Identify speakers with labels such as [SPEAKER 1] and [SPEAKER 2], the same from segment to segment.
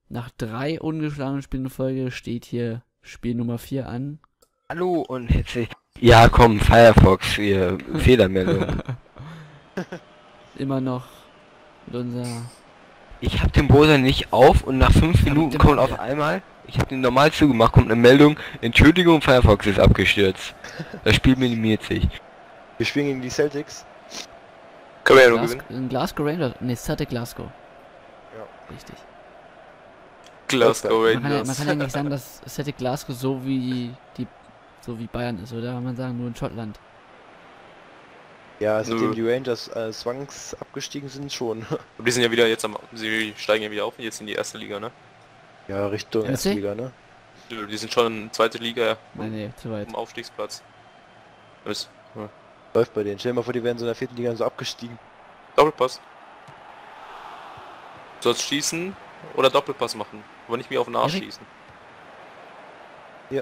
[SPEAKER 1] Nach 3 ungeschlagenen Spielen in Folge steht hier Spiel Nummer 4 an.
[SPEAKER 2] Hallo und herzlich. Ja, komm, Firefox, hier, Fehlermeldung.
[SPEAKER 1] Immer noch mit unserer...
[SPEAKER 2] Ich habe den Browser nicht auf und nach 5 Minuten kommt auf einmal, ich habe den normal zugemacht, kommt eine Meldung, Entschuldigung, Firefox ist abgestürzt. Das Spiel minimiert sich.
[SPEAKER 3] Wir spielen gegen die Celtics.
[SPEAKER 4] Können wir ja nur gewinnen.
[SPEAKER 1] In Glasgow Rangers. Ne, Celtic Glasgow.
[SPEAKER 3] Ja.
[SPEAKER 1] Richtig.
[SPEAKER 4] Glasgow
[SPEAKER 1] Man
[SPEAKER 4] Rangers.
[SPEAKER 1] kann ja nicht sagen, dass Celtic Glasgow so wie Bayern ist, oder? Kann man sagen, nur in Schottland.
[SPEAKER 3] Ja, seitdem
[SPEAKER 4] Nö.
[SPEAKER 3] die Rangers zwangs abgestiegen sind, schon.
[SPEAKER 4] Und die sind ja wieder jetzt sie steigen ja wieder auf, jetzt in die erste Liga, ne?
[SPEAKER 3] Ja, Richtung
[SPEAKER 1] Ja,
[SPEAKER 3] erste
[SPEAKER 1] sie?
[SPEAKER 3] Liga, ne?
[SPEAKER 4] Die sind schon in zweite Liga
[SPEAKER 1] Nein, nee, zu weit.
[SPEAKER 4] im Aufstiegsplatz. Ist, ja.
[SPEAKER 3] Läuft bei denen. Stell dir mal vor, die wären so in der vierten Liga so abgestiegen.
[SPEAKER 4] Doppelpass. Sollst schießen oder Doppelpass machen, aber nicht mehr auf den Arsch
[SPEAKER 1] Erik?
[SPEAKER 4] schießen.
[SPEAKER 3] Ja.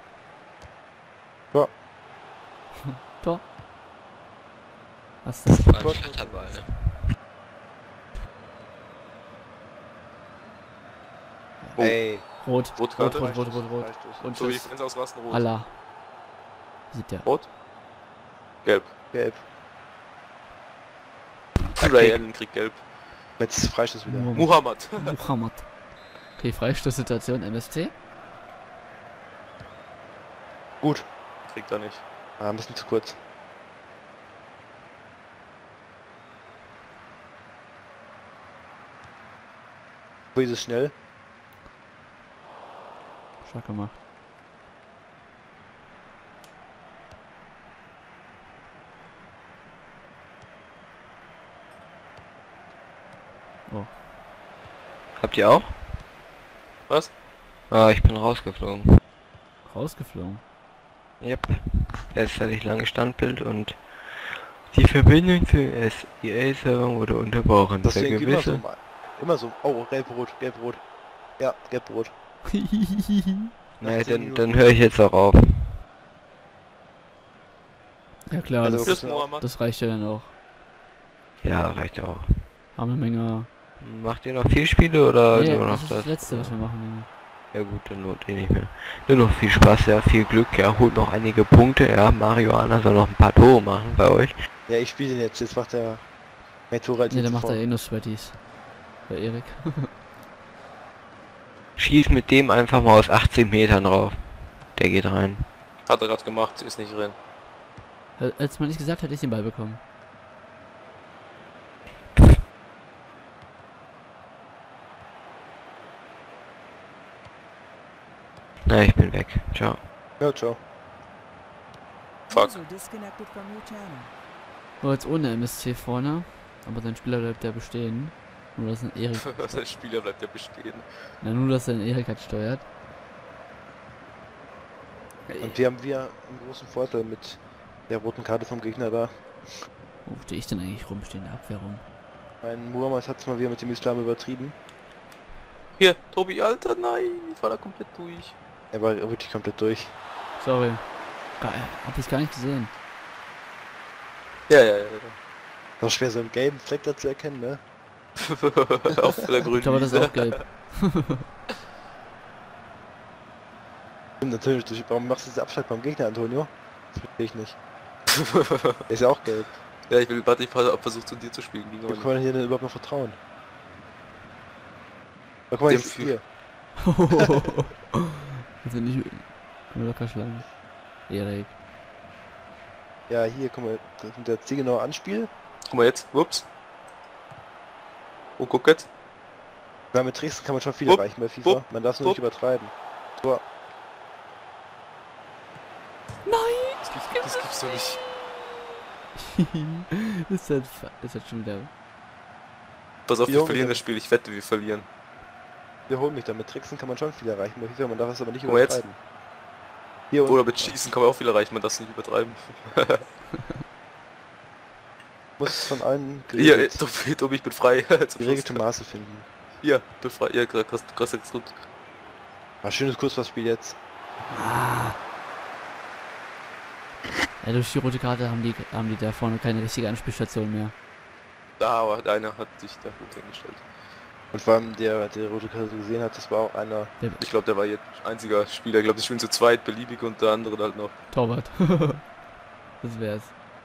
[SPEAKER 3] Ja.
[SPEAKER 1] Tor. Was ist das?
[SPEAKER 2] War ein Flatterball, ne?
[SPEAKER 4] Oh.
[SPEAKER 3] Ey.
[SPEAKER 1] Rot. Rot,
[SPEAKER 4] Rotkarte.
[SPEAKER 1] rot, rot, rot, rot.
[SPEAKER 3] Freistoß.
[SPEAKER 1] Und
[SPEAKER 4] So wie die
[SPEAKER 1] Schuss.
[SPEAKER 4] Fans ausrasten, rot.
[SPEAKER 1] Allah. Sieht der.
[SPEAKER 4] Rot. Gelb.
[SPEAKER 3] Gelb.
[SPEAKER 4] Ray Allen kriegt gelb.
[SPEAKER 3] Jetzt Freistoß wieder.
[SPEAKER 4] Muhammad.
[SPEAKER 1] Muhammad. Okay, Freistoßsituation MSC.
[SPEAKER 3] Gut.
[SPEAKER 4] Kriegt er nicht.
[SPEAKER 3] Ah, ein bisschen zu kurz. Wo ist es schnell?
[SPEAKER 1] Stark gemacht. Oh.
[SPEAKER 2] Habt ihr auch?
[SPEAKER 4] Was?
[SPEAKER 2] Ah, ich bin rausgeflogen.
[SPEAKER 1] Rausgeflogen.
[SPEAKER 2] Yep. Letztendlich lange Standbild und die Verbindung zu SEA-Server wurde unterbrochen.
[SPEAKER 3] Das
[SPEAKER 2] Der
[SPEAKER 3] ist irgendwie
[SPEAKER 2] gewisse...
[SPEAKER 3] immer so. Oh, gelb-rot, gelb-rot. Ja, gelb-rot.
[SPEAKER 2] Naja,
[SPEAKER 3] 18
[SPEAKER 2] dann höre ich jetzt auch auf.
[SPEAKER 1] Ja klar,
[SPEAKER 3] Also,
[SPEAKER 1] das,
[SPEAKER 4] Tschüss, Muhammad.
[SPEAKER 1] das reicht ja dann auch.
[SPEAKER 2] Ja, reicht auch.
[SPEAKER 1] Haben eine Menge.
[SPEAKER 2] Macht ihr noch 4 Spiele oder
[SPEAKER 1] Nee,
[SPEAKER 2] nur noch
[SPEAKER 1] das ist das letzte, was wir machen.
[SPEAKER 2] Ja gut, dann lohnt ihr nicht mehr. Nur noch viel Spaß, ja, viel Glück, ja, holt noch einige Punkte, ja, Marihuana soll noch ein paar Tore machen bei euch.
[SPEAKER 3] Ja, ich spiele den jetzt. Jetzt macht er mehr Tore als
[SPEAKER 1] Ne, der
[SPEAKER 3] jetzt
[SPEAKER 1] macht
[SPEAKER 3] zuvor.
[SPEAKER 1] er eh nur Sweaties. Bei Erik.
[SPEAKER 2] Schieß mit dem einfach mal aus 18 Metern drauf. Der geht rein.
[SPEAKER 4] Hat er gerade gemacht, ist nicht drin.
[SPEAKER 1] Als man nicht gesagt hat, hätte ich den Ball bekommen.
[SPEAKER 2] Na, ich bin weg. Ciao.
[SPEAKER 3] Ja, ciao.
[SPEAKER 4] Fuck.
[SPEAKER 5] User disconnected from your channel.
[SPEAKER 1] War jetzt ohne MSC vorne, aber sein Spieler bleibt ja bestehen. Nur dass ein Erik.
[SPEAKER 4] Der Spieler bleibt ja bestehen.
[SPEAKER 1] Na, nur dass er den Erik halt steuert.
[SPEAKER 3] Und wir haben einen großen Vorteil mit der roten Karte vom Gegner da.
[SPEAKER 1] Wo stehe ich denn eigentlich rum? Stehe in der Abwehr rum.
[SPEAKER 3] Mein Muhammad hat es mal wieder mit dem Islam übertrieben.
[SPEAKER 4] Hier, Tobi, Alter, nein, ich war da komplett durch.
[SPEAKER 3] Er war wirklich komplett durch.
[SPEAKER 1] Sorry. Hab ich gar nicht gesehen.
[SPEAKER 4] Ja.
[SPEAKER 3] Noch schwer so einen gelben Fleck da zu erkennen, ne?
[SPEAKER 4] Auf der grünen
[SPEAKER 1] Ich glaube, das ist
[SPEAKER 4] Wiese.
[SPEAKER 1] auch gelb.
[SPEAKER 3] Stimmt, natürlich. Warum machst du diese Abschlag beim Gegner, Antonio? Das verstehe ich nicht. Der ist ja auch gelb.
[SPEAKER 4] Ja, ich will gerade nicht versucht zu dir zu spielen.
[SPEAKER 3] Wie kann man hier denn überhaupt noch vertrauen? Oh, guck mal,
[SPEAKER 4] Dem
[SPEAKER 3] jetzt
[SPEAKER 4] für-
[SPEAKER 3] hier.
[SPEAKER 1] Also nicht locker schlagen. Erik.
[SPEAKER 3] Ja, hier, guck mal, das ist der zielgenaue Anspiel.
[SPEAKER 4] Guck mal jetzt, ups. Oh, guck jetzt.
[SPEAKER 3] Ja, mit Tricks kann man schon viel erreichen bei FIFA. Man darf es nur nicht übertreiben. Tor.
[SPEAKER 4] Das gibt's doch nicht.
[SPEAKER 1] Ist das schon wieder.
[SPEAKER 4] Pass auf,
[SPEAKER 3] Jo,
[SPEAKER 4] wir verlieren
[SPEAKER 3] wieder.
[SPEAKER 4] das Spiel. Ich wette, wir verlieren.
[SPEAKER 3] Wiederhol mich da. Mit Tricksen kann man schon viel erreichen bei FIFA, man darf es aber nicht
[SPEAKER 4] Guck mal jetzt.
[SPEAKER 3] übertreiben. Hier
[SPEAKER 4] Oder
[SPEAKER 3] und
[SPEAKER 4] mit Schießen kann man auch viel erreichen, man darf es nicht übertreiben.
[SPEAKER 3] muss von allen
[SPEAKER 4] Hier,
[SPEAKER 3] geregelt,
[SPEAKER 4] Tobi, ich bin frei. Zum
[SPEAKER 3] geregelte
[SPEAKER 4] Schluss.
[SPEAKER 3] Maße finden.
[SPEAKER 4] Hier, bin frei. Ja, krass, gut.
[SPEAKER 3] War schönes Kurzpassspiel jetzt.
[SPEAKER 1] Ja, durch die rote Karte haben die da vorne keine richtige Anspielstation mehr.
[SPEAKER 4] Da, aber deiner hat sich da gut hingestellt.
[SPEAKER 3] Und vor allem der rote Karte gesehen hat, das war auch einer.
[SPEAKER 4] Ich glaube, der war jetzt einziger Spieler. Ich glaube, die spielen zu zweit, beliebig und der andere halt noch.
[SPEAKER 1] Torwart. Das wär's.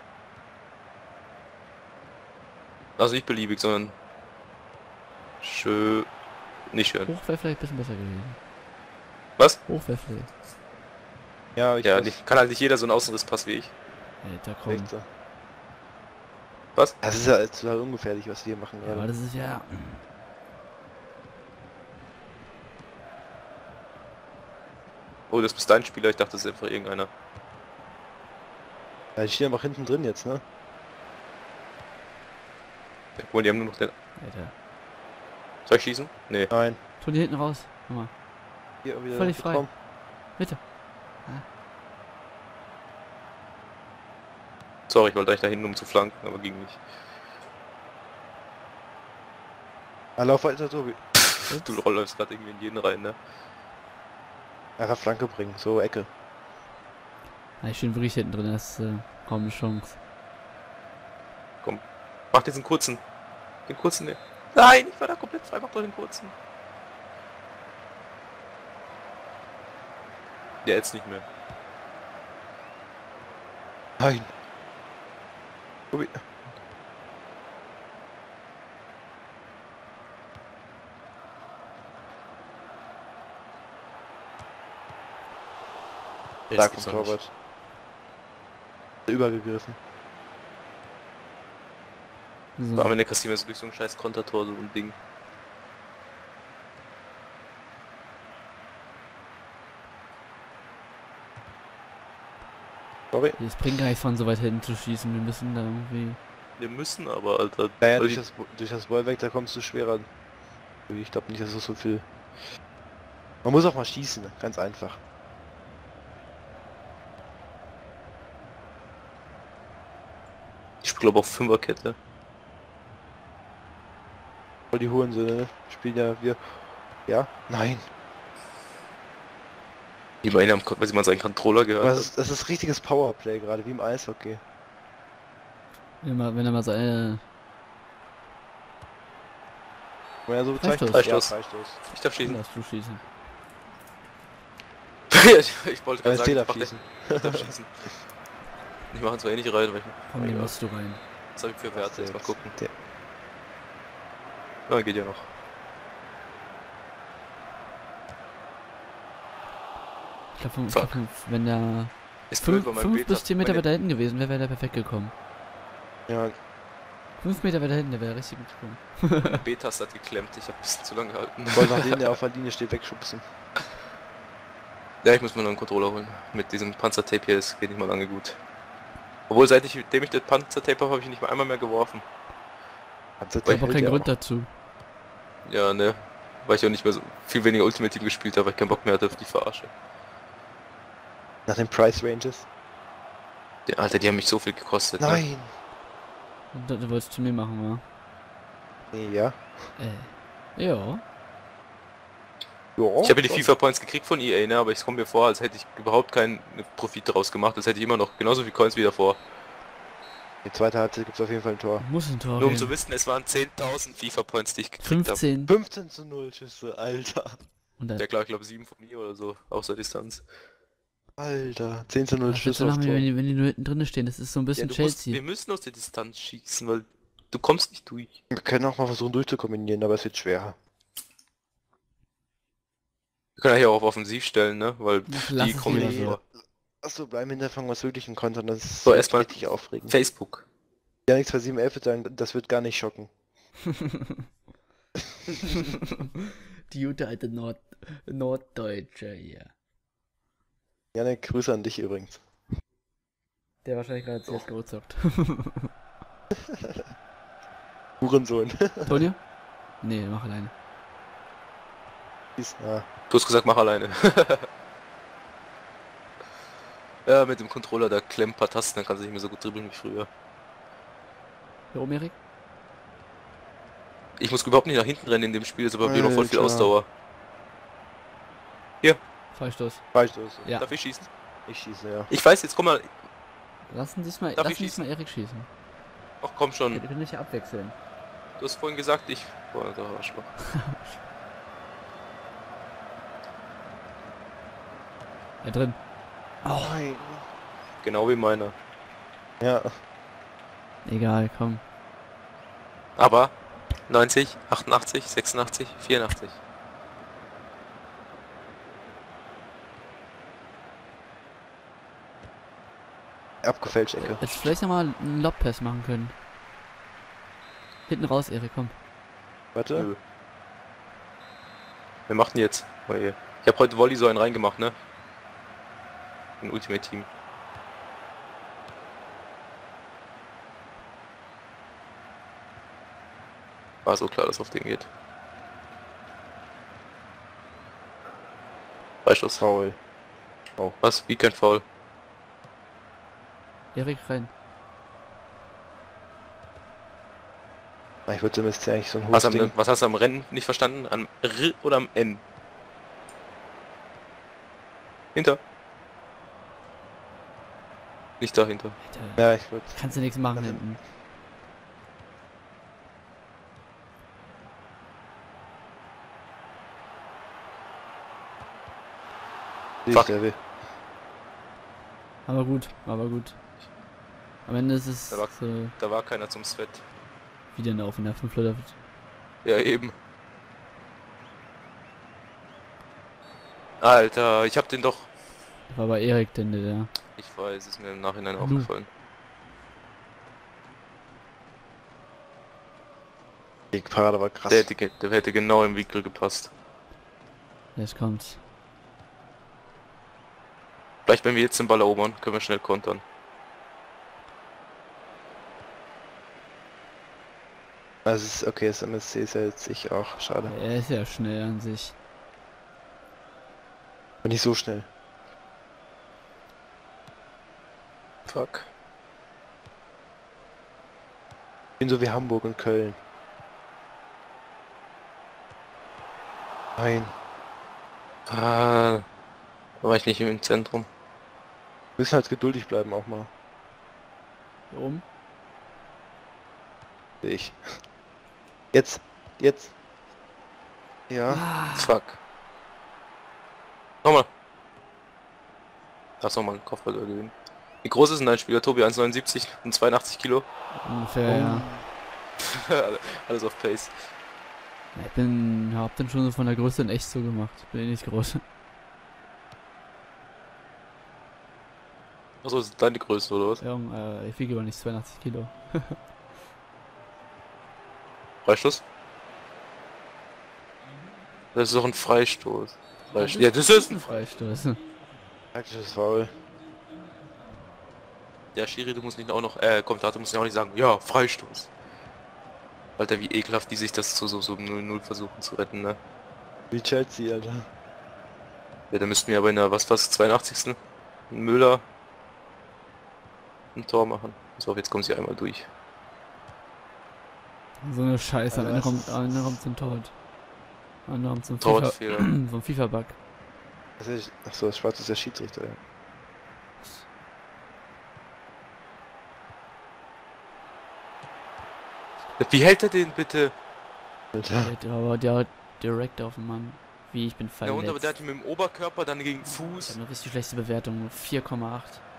[SPEAKER 4] Also nicht beliebig, sondern schön. Nicht schön.
[SPEAKER 1] Hoch wäre vielleicht ein bisschen besser gewesen.
[SPEAKER 4] Was?
[SPEAKER 1] Hoch wäre vielleicht.
[SPEAKER 3] Ja, ich
[SPEAKER 4] Ja,
[SPEAKER 3] weiß.
[SPEAKER 4] nicht, kann halt nicht jeder so einen Außenrisspass wie ich.
[SPEAKER 1] Alter, komm.
[SPEAKER 3] Echt so.
[SPEAKER 4] Was?
[SPEAKER 3] Das ist ja total ungefährlich, was wir hier machen
[SPEAKER 1] Ja,
[SPEAKER 3] gerade.
[SPEAKER 1] das ist ja...
[SPEAKER 4] Oh, das ist dein Spieler. Ich dachte, das ist einfach irgendeiner.
[SPEAKER 3] Ja, die stehen einfach hinten drin jetzt, ne?
[SPEAKER 4] Obwohl, die haben nur noch den...
[SPEAKER 1] Alter.
[SPEAKER 4] Soll ich schießen? Nee.
[SPEAKER 3] Nein.
[SPEAKER 1] Tun die hinten raus. Guck mal.
[SPEAKER 3] Hier wieder
[SPEAKER 1] Völlig frei.
[SPEAKER 3] bekommen.
[SPEAKER 1] Bitte.
[SPEAKER 4] Sorry, ich wollte eigentlich da hinten, um zu flanken, aber ging nicht.
[SPEAKER 3] Ah, lauf weiter, Tobi.
[SPEAKER 4] Du rollst gerade irgendwie in jeden rein, ne?
[SPEAKER 3] Einfach Flanke bringen, so Ecke.
[SPEAKER 1] Ja, ich stehe wirklich hinten drin, das ist kaum eine Chance.
[SPEAKER 4] Mach diesen kurzen. Den kurzen, ne? Nein, ich war da komplett frei, mach doch den kurzen. Ja, jetzt nicht mehr.
[SPEAKER 3] Nein. Tobi.
[SPEAKER 4] Jetzt
[SPEAKER 3] Da
[SPEAKER 4] gibt's
[SPEAKER 3] kommt
[SPEAKER 4] noch nicht.
[SPEAKER 3] Torwart. Übergegriffen.
[SPEAKER 1] So.
[SPEAKER 4] Aber am Ende kassieren wir so durch so ein scheiß Kontertor so ein Ding.
[SPEAKER 3] Sorry.
[SPEAKER 1] Es bringt gar nichts von so weit hinten zu schießen, wir müssen da irgendwie...
[SPEAKER 4] Wir müssen aber, Alter.
[SPEAKER 3] Naja,
[SPEAKER 4] weil
[SPEAKER 3] durch das Bollwerk, da kommst du schwerer. Ich glaube nicht, dass es so viel... Man muss auch mal schießen, ganz einfach.
[SPEAKER 4] ich glaube auf Fünferkette.
[SPEAKER 3] Voll die Hurensöhne, ne? Spielen ja wir... Ja? Nein.
[SPEAKER 4] Immerhin haben, weil sie mal seinen Controller gehört
[SPEAKER 3] Aber
[SPEAKER 4] hat.
[SPEAKER 3] das ist richtiges Powerplay gerade, wie im Eishockey.
[SPEAKER 1] Wenn er mal seine...
[SPEAKER 3] Wenn er so
[SPEAKER 1] Freistoß.
[SPEAKER 3] bezeichnet. Ja,
[SPEAKER 4] Freistoß.
[SPEAKER 3] Freistoß.
[SPEAKER 4] Ich darf schießen.
[SPEAKER 1] Darfst du schießen.
[SPEAKER 4] ich wollte
[SPEAKER 3] Aber
[SPEAKER 4] gerade
[SPEAKER 3] jetzt
[SPEAKER 4] sagen,
[SPEAKER 3] Fehler fließen.
[SPEAKER 4] ich darf schießen. Ich mache zwar eh nicht rein, weil ich...
[SPEAKER 1] Komm, den
[SPEAKER 4] ja.
[SPEAKER 1] musst du rein.
[SPEAKER 4] Was hab ich für Werte? Jetzt mal gucken.
[SPEAKER 3] Der-
[SPEAKER 4] Ja, geht ja noch.
[SPEAKER 1] Ich glaube,
[SPEAKER 4] Fuck.
[SPEAKER 1] wenn der
[SPEAKER 4] Ist blöd, weil
[SPEAKER 1] 5 bis 10 Meter
[SPEAKER 4] meine-
[SPEAKER 1] weiter hinten gewesen wäre, wäre der perfekt gekommen.
[SPEAKER 3] Ja,
[SPEAKER 1] 5 Meter weiter hinten, der wäre richtig gut gekommen.
[SPEAKER 4] B-Taste hat geklemmt, ich habe ein bisschen zu lange gehalten.
[SPEAKER 3] voll nachdem der auf der Linie steht, wegschubsen.
[SPEAKER 4] Ja, ich muss mir noch einen Controller holen. Mit diesem Panzertape hier, es geht nicht mal lange gut. Obwohl, seitdem ich das Panzertape habe ich ihn nicht mal einmal mehr geworfen.
[SPEAKER 3] Hat
[SPEAKER 1] Ich habe auch keinen Grund dazu.
[SPEAKER 4] Ja, ne. Weil ich auch nicht mehr so viel weniger Ultimate Team gespielt habe, weil ich keinen Bock mehr hatte auf die Verarsche.
[SPEAKER 3] Nach den Price Ranges.
[SPEAKER 4] Die, Alter, die haben mich so viel gekostet. Ne?
[SPEAKER 3] Nein!
[SPEAKER 1] Du wolltest zu mir machen, wa?
[SPEAKER 3] Nee, ja.
[SPEAKER 1] Ja.
[SPEAKER 3] Jo,
[SPEAKER 4] Ich habe ja die
[SPEAKER 3] schon.
[SPEAKER 4] FIFA Points gekriegt von EA, ne, aber ich komme mir vor, als hätte ich überhaupt keinen Profit daraus gemacht, als hätte ich immer noch genauso viel Coins wie davor.
[SPEAKER 3] Die zweite Halbzeit gibt es auf jeden Fall ein Tor.
[SPEAKER 1] Muss ein Tor
[SPEAKER 4] Nur um
[SPEAKER 1] gehen.
[SPEAKER 4] zu wissen, es waren 10.000 FIFA Points, die ich gekriegt habe.
[SPEAKER 1] 15.
[SPEAKER 3] 15:0 Schüsse, Alter.
[SPEAKER 1] Und dann,
[SPEAKER 4] Ja klar, ich glaube 7 von mir oder so, außer Distanz.
[SPEAKER 3] Alter, 10:0
[SPEAKER 1] was willst
[SPEAKER 3] Schüsse
[SPEAKER 1] du
[SPEAKER 3] aufs
[SPEAKER 1] machen,
[SPEAKER 3] Tor.
[SPEAKER 1] wenn die nur hinten drin stehen? Das ist so ein bisschen
[SPEAKER 4] Ja, wir
[SPEAKER 1] Chelsea.
[SPEAKER 4] müssen aus der Distanz schießen, weil du kommst nicht durch.
[SPEAKER 3] Wir können auch mal versuchen durchzukombinieren, aber es wird schwerer.
[SPEAKER 4] Wir können ja auch auf offensiv stellen, ne, weil
[SPEAKER 1] Ach, lass
[SPEAKER 4] die
[SPEAKER 1] es
[SPEAKER 4] kommen
[SPEAKER 1] lieber
[SPEAKER 4] nicht
[SPEAKER 1] so.
[SPEAKER 4] vor.
[SPEAKER 3] Achso, bleiben hinterfangen, was wirklich ein Kontern, das ist
[SPEAKER 4] So, erstmal
[SPEAKER 3] richtig aufregend.
[SPEAKER 4] Facebook.
[SPEAKER 3] Ja, nichts bei 7-11 wird sagen, das wird gar nicht schocken.
[SPEAKER 1] Die gute alte Norddeutsche hier.
[SPEAKER 3] Janik, Grüße an dich übrigens.
[SPEAKER 1] Der wahrscheinlich gerade CSGO zockt.
[SPEAKER 3] Hurensohn.
[SPEAKER 1] Tonio? Nee, mach alleine.
[SPEAKER 3] Ja.
[SPEAKER 4] Du hast gesagt, mach alleine. Ja, mit dem Controller, da klemmt ein paar Tasten, dann kannst du nicht mehr so gut dribbeln wie früher.
[SPEAKER 1] Hier oben, Erik?
[SPEAKER 4] Ich muss überhaupt nicht nach hinten rennen in dem Spiel, ist aber noch voll viel
[SPEAKER 3] Alter.
[SPEAKER 4] Ausdauer.
[SPEAKER 1] Freistoß.
[SPEAKER 3] Freistoß.
[SPEAKER 1] Ja.
[SPEAKER 4] Darf ich schießen?
[SPEAKER 3] Ich schieße, ja.
[SPEAKER 4] Ich weiß, jetzt komm mal.
[SPEAKER 1] Lassen Sie es mal,
[SPEAKER 4] Darf
[SPEAKER 1] lassen
[SPEAKER 4] ich
[SPEAKER 1] Sie es
[SPEAKER 4] schießen?
[SPEAKER 1] mal Erik schießen.
[SPEAKER 4] Ach komm
[SPEAKER 1] Wir
[SPEAKER 4] schon.
[SPEAKER 1] können nicht abwechseln.
[SPEAKER 4] Du hast vorhin gesagt, ich... Boah, der Arschloch.
[SPEAKER 1] Ja, drin. Oh,
[SPEAKER 3] Nein.
[SPEAKER 4] Genau wie meiner.
[SPEAKER 3] Ja.
[SPEAKER 1] egal, komm.
[SPEAKER 4] Aber 90, 88, 86, 84.
[SPEAKER 3] Abgefälscht, Ecke.
[SPEAKER 1] Jetzt vielleicht nochmal einen Lobpass machen können. Hinten raus, Erik, komm.
[SPEAKER 3] Warte.
[SPEAKER 4] Nö. Wir machen jetzt. Oh je. Ich habe heute Volley so einen reingemacht, ne? Ein Ultimate Team. War so klar, dass auf den geht. Freistoß.
[SPEAKER 3] Foul.
[SPEAKER 4] Oh, was? Wie kein Foul?
[SPEAKER 1] Erik, rein.
[SPEAKER 3] Ich würde zumindest eigentlich so ein hohes Ding.
[SPEAKER 4] Was hast du am Rennen nicht verstanden? Am R oder am N? Hinter. Nicht dahinter.
[SPEAKER 1] Alter,
[SPEAKER 3] Ja, ich würde.
[SPEAKER 1] kannst du nichts machen hinten.
[SPEAKER 4] Fuck.
[SPEAKER 1] Aber gut, aber gut. Am Ende ist es
[SPEAKER 4] Da war-
[SPEAKER 1] so
[SPEAKER 4] Da war keiner zum Sweat.
[SPEAKER 1] wieder ein Auf und Nerven wird.
[SPEAKER 4] Ja, eben. Alter, ich hab den doch...
[SPEAKER 1] War bei Erik denn der.
[SPEAKER 4] Ich weiß, ist mir im Nachhinein
[SPEAKER 1] Lu.
[SPEAKER 4] aufgefallen.
[SPEAKER 3] Die Parade war krass.
[SPEAKER 4] Der hätte genau im Winkel gepasst.
[SPEAKER 1] Jetzt kommt's.
[SPEAKER 4] Vielleicht wenn wir jetzt den Ball erobern, können wir schnell kontern.
[SPEAKER 3] Also es ist okay, das MSC ist ja jetzt ich auch. Schade.
[SPEAKER 1] Er ist ja schnell an sich.
[SPEAKER 3] Und nicht so schnell.
[SPEAKER 4] Fuck.
[SPEAKER 3] Ich bin so wie Hamburg und Köln. Nein.
[SPEAKER 4] Ah, da war ich nicht im Zentrum.
[SPEAKER 3] Wir müssen halt geduldig bleiben auch mal.
[SPEAKER 1] Hier oben.
[SPEAKER 3] Ich. Jetzt. Jetzt. Ja.
[SPEAKER 4] Fuck. Nochmal. Darfst nochmal einen Kopfball gewinnen. Wie groß ist denn dein Spieler, Tobi? 1,79 und 82 Kilo?
[SPEAKER 1] Ungefähr, ja.
[SPEAKER 4] Alles auf Pace.
[SPEAKER 1] Hab den schon so von der Größe in echt so gemacht. Bin eh nicht groß.
[SPEAKER 4] Achso, ist deine Größe, oder was?
[SPEAKER 1] Ja, ich wiege aber nicht 82 Kilo.
[SPEAKER 4] Freistoß? Das ist doch ein Freistoß. Ja, das ist ein
[SPEAKER 1] Freistoß.
[SPEAKER 3] Taktisches Foul.
[SPEAKER 4] Ja, Schiri, du musst nicht auch noch, Kommentator muss ja auch nicht sagen, ja, Freistoß. Alter, wie ekelhaft die sich das zu so 0-0 versuchen zu retten, ne?
[SPEAKER 3] Wie Chelsea, Alter.
[SPEAKER 4] Ja, da müssten wir aber in der, was 82. Müller ein Tor machen. So, jetzt kommen sie einmal durch.
[SPEAKER 1] So eine Scheiße. Am
[SPEAKER 3] Also
[SPEAKER 1] Ende
[SPEAKER 3] das
[SPEAKER 1] kommt zum Tod. Am Ende kommt zum
[SPEAKER 4] Torwartfehler.
[SPEAKER 1] vom FIFA-Bug.
[SPEAKER 3] Achso, das Schwarze ist der Schiedsrichter, ja.
[SPEAKER 4] Wie hält er den bitte?
[SPEAKER 3] Alter.
[SPEAKER 1] Aber der direkt auf den Mann. Wie, ich bin
[SPEAKER 4] Ja,
[SPEAKER 1] verletzt.
[SPEAKER 4] und aber der hat ihn mit dem Oberkörper dann gegen
[SPEAKER 1] Ich
[SPEAKER 4] Fuß.
[SPEAKER 1] habe eine richtig schlechte Bewertung. 4,8.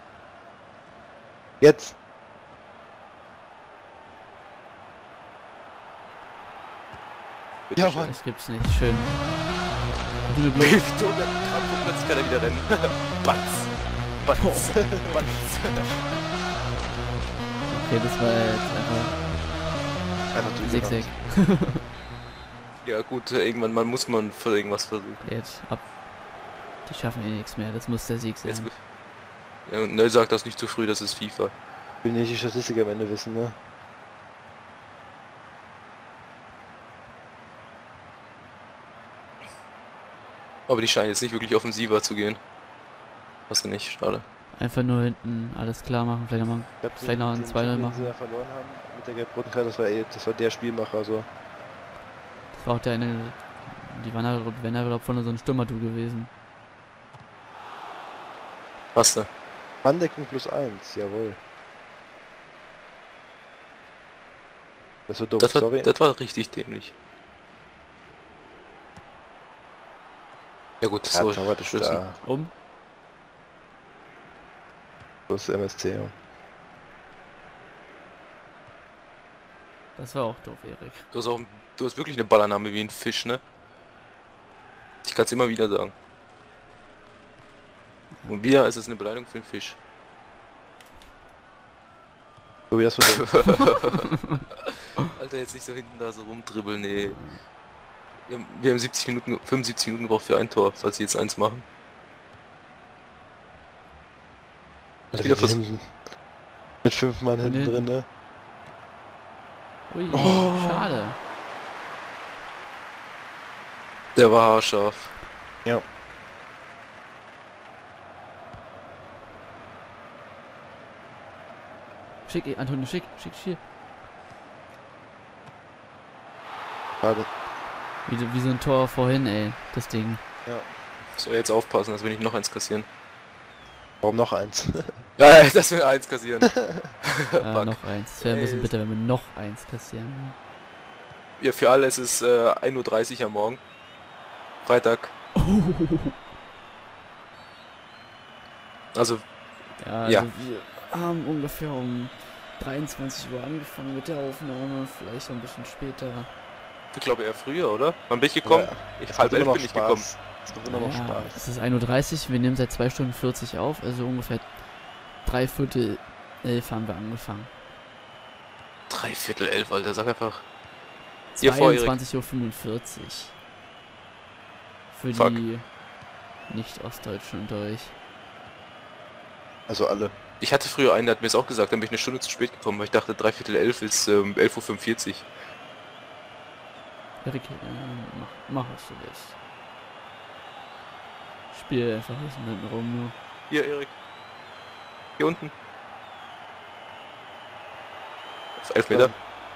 [SPEAKER 3] Jetzt.
[SPEAKER 4] Bitte
[SPEAKER 3] Ja,
[SPEAKER 4] schön.
[SPEAKER 3] Mann.
[SPEAKER 1] Das gibt's nicht. Schön. Gute Blut.
[SPEAKER 4] Hilft und plötzlich kann er wieder rennen. Batz. Batz. Batz.
[SPEAKER 1] Okay, das war jetzt einfach
[SPEAKER 3] Einfach
[SPEAKER 1] Zigzag.
[SPEAKER 4] Ja gut, irgendwann mal muss man für irgendwas versuchen.
[SPEAKER 1] Jetzt ab. Die schaffen eh nichts mehr. Das muss der Sieg sein.
[SPEAKER 4] Jetzt, ja, und Nell sagt das nicht zu früh, das ist FIFA.
[SPEAKER 3] will nicht die Statistik am Ende wissen, ne?
[SPEAKER 4] Aber die scheinen jetzt nicht wirklich offensiver zu gehen. Hast du nicht, schade.
[SPEAKER 1] Einfach nur hinten alles klar machen. Vielleicht nochmal.
[SPEAKER 3] Ich glaub,
[SPEAKER 1] Vielleicht noch ein 2-0
[SPEAKER 3] den
[SPEAKER 1] machen.
[SPEAKER 3] sie da verloren haben mit der gelb-roten Karte, das war der Spielmacher, so.
[SPEAKER 1] Das war auch der eine. Die waren ja von so einem Stürmer-Du gewesen.
[SPEAKER 4] Hast du?
[SPEAKER 3] Manndeckung +1, jawohl. Das war doof,
[SPEAKER 4] Das war,
[SPEAKER 3] sorry.
[SPEAKER 4] das war richtig dämlich. Ja gut,
[SPEAKER 3] Ja,
[SPEAKER 4] so
[SPEAKER 3] Torwart ist
[SPEAKER 4] Schüssen.
[SPEAKER 3] da. Das ist MSC, ja.
[SPEAKER 1] Das war auch doof, Erik.
[SPEAKER 4] Du hast wirklich eine Ballannahme wie ein Fisch, ne? Ich kann es immer wieder sagen. Und wieder ist es eine Beleidigung für einen Fisch.
[SPEAKER 3] So wie das war
[SPEAKER 4] Alter, jetzt nicht so hinten da so rumdribbeln, nee. Wir haben 75 Minuten gebraucht für ein Tor, falls sie jetzt eins machen. Wieder
[SPEAKER 3] doof. Mit 5 Mann hinten
[SPEAKER 1] Nee.
[SPEAKER 3] drin, ne?
[SPEAKER 1] Ui,
[SPEAKER 3] Oh.
[SPEAKER 1] schade.
[SPEAKER 4] Der war haarscharf.
[SPEAKER 3] Ja.
[SPEAKER 1] Schick, Antonio, schick.
[SPEAKER 3] Schade.
[SPEAKER 1] Wie so ein Tor vorhin, ey. Das Ding.
[SPEAKER 4] Soll jetzt aufpassen, dass wir nicht noch eins kassieren.
[SPEAKER 3] Warum noch eins?
[SPEAKER 4] Ja, dass wir eins kassieren.
[SPEAKER 1] Noch eins. Es wäre ein bisschen
[SPEAKER 4] Ey.
[SPEAKER 1] bitter, wenn wir noch eins kassieren.
[SPEAKER 4] Ja, für alle ist es 1:30 Uhr am Morgen. Freitag. Also,
[SPEAKER 1] Ja,
[SPEAKER 4] Ja.
[SPEAKER 1] also wir haben ungefähr um 23 Uhr angefangen mit der Aufnahme. Vielleicht ein bisschen später.
[SPEAKER 4] ich glaube eher früher, oder? Wann bin ich gekommen?
[SPEAKER 3] Ja.
[SPEAKER 4] Ich
[SPEAKER 3] Es
[SPEAKER 4] halb
[SPEAKER 3] macht immer
[SPEAKER 4] 11
[SPEAKER 3] noch
[SPEAKER 4] bin ich gekommen.
[SPEAKER 3] Spaß. Es macht immer noch
[SPEAKER 1] Ja,
[SPEAKER 3] Spaß.
[SPEAKER 1] es ist 1:30 Uhr. Wir nehmen seit 2 Stunden 40 auf. Also ungefähr 11:45 haben wir angefangen.
[SPEAKER 4] 11:45, Alter, sag einfach. Hier vor, Erik.
[SPEAKER 1] 22:45 Uhr. Für
[SPEAKER 4] Fuck.
[SPEAKER 1] die Nicht-Ostdeutschen unter euch.
[SPEAKER 3] Also alle.
[SPEAKER 4] Ich hatte früher einen, der hat mir es auch gesagt, dann bin ich eine Stunde zu spät gekommen, weil ich dachte 11:45 ist 11:45 Uhr.
[SPEAKER 1] Erik, mach was du willst. Spiel einfach ein bisschen hinten rum nur.
[SPEAKER 4] Hier, Erik. Hier unten. Auf 11 Meter.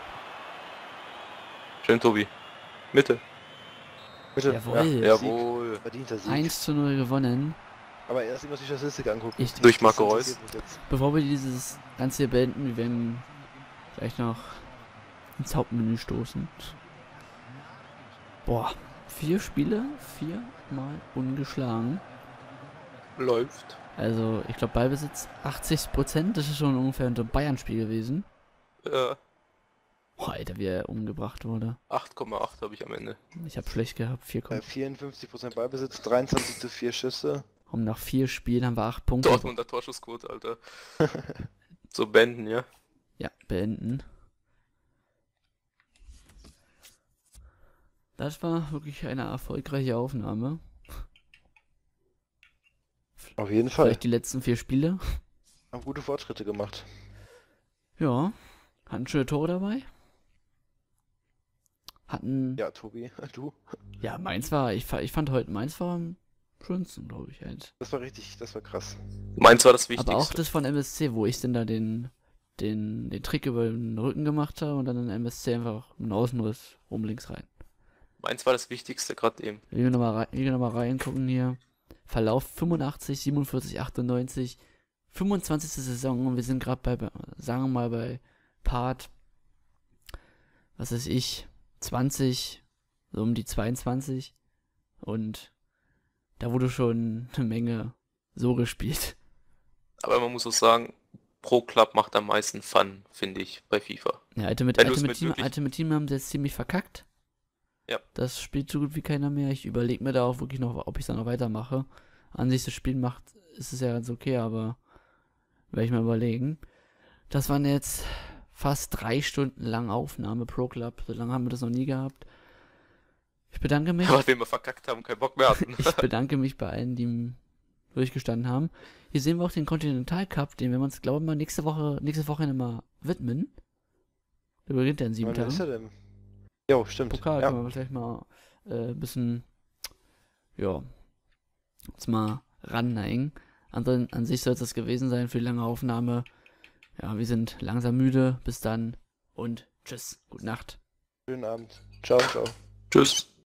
[SPEAKER 4] Schön, Tobi. Mitte.
[SPEAKER 3] Bitte.
[SPEAKER 1] Jawohl.
[SPEAKER 3] Ja,
[SPEAKER 4] Jawohl.
[SPEAKER 3] verdienter Sieg.
[SPEAKER 1] 1:0 gewonnen.
[SPEAKER 3] Aber erst immer die Statistik angucken.
[SPEAKER 1] Ich-
[SPEAKER 4] Durch Marco
[SPEAKER 3] Das
[SPEAKER 4] Reus.
[SPEAKER 3] interessiert mich jetzt.
[SPEAKER 1] Bevor wir dieses Ganze hier beenden, wir werden gleich noch ins Hauptmenü stoßen. Boah, 4 Spiele, 4-mal ungeschlagen.
[SPEAKER 4] Läuft.
[SPEAKER 1] Also, ich glaube, Ballbesitz 80%, das ist schon ungefähr ein Bayern-Spiel gewesen. Boah, Alter, wie er umgebracht wurde.
[SPEAKER 4] 8,8 habe ich am Ende.
[SPEAKER 1] Ich habe schlecht gehabt, 4,
[SPEAKER 3] 54% Ballbesitz, 23:4 Schüsse.
[SPEAKER 1] und nach 4 Spielen haben wir 8 Punkte.
[SPEAKER 4] Dortmunder Torschussquote, Alter. So beenden, ja.
[SPEAKER 1] Ja, beenden. Das war wirklich eine erfolgreiche Aufnahme.
[SPEAKER 3] Auf jeden Fall.
[SPEAKER 1] Vielleicht die letzten 4 Spiele.
[SPEAKER 3] Haben gute Fortschritte gemacht.
[SPEAKER 1] Ja, hatten schöne Tore dabei. Hatten,
[SPEAKER 3] Ja, Tobi, du.
[SPEAKER 1] ja, Mainz war, ich fand heute Mainz war am schönsten, glaube ich, halt.
[SPEAKER 3] Das war richtig, das war krass.
[SPEAKER 4] Meins war das Wichtigste.
[SPEAKER 1] Aber auch das von MSC, wo ich denn da den Trick über den Rücken gemacht habe und dann in MSC einfach einen Außenriss rum links rein.
[SPEAKER 4] Meins war das Wichtigste gerade eben.
[SPEAKER 1] Wir nochmal reingucken hier. Verlauf 85, 47, 98, 25. Saison und wir sind gerade sagen wir mal bei Part, was weiß ich, 20, so um die 22 und da wurde schon eine Menge so gespielt.
[SPEAKER 4] Aber man muss auch sagen, Pro Club macht am meisten Fun, finde ich, bei FIFA.
[SPEAKER 1] Ja,
[SPEAKER 4] Wenn du's mit wirklich-
[SPEAKER 1] Ultimate Team haben sie jetzt ziemlich verkackt.
[SPEAKER 4] Ja.
[SPEAKER 1] Das spielt so gut wie keiner mehr. Ich überlege mir da auch wirklich noch, ob ich es dann noch weitermache. An sich das Spiel macht, ist es ja ganz okay, aber werde ich mal überlegen. Das waren jetzt fast 3 Stunden lang Aufnahme Pro Club. So lange haben wir das noch nie gehabt. Ich bedanke mich.
[SPEAKER 4] Weil wir immer verkackt haben, keinen Bock mehr hatten.
[SPEAKER 1] Ich bedanke mich bei allen, die durchgestanden haben. Hier sehen wir auch den Continental Cup, den werden wir uns, glaube ich, mal nächste Woche mal widmen. Der beginnt ja in 7
[SPEAKER 3] Wann ist
[SPEAKER 1] Tagen.
[SPEAKER 3] er denn? Jo, stimmt.
[SPEAKER 1] Pokal
[SPEAKER 3] Ja.
[SPEAKER 1] können wir vielleicht mal ein bisschen, ja, uns mal ranneigen. An sich soll es das gewesen sein für die lange Aufnahme. Ja, wir sind langsam müde. Bis dann und tschüss. Gute Nacht.
[SPEAKER 3] Schönen Abend. Ciao, ciao.
[SPEAKER 4] Tschüss.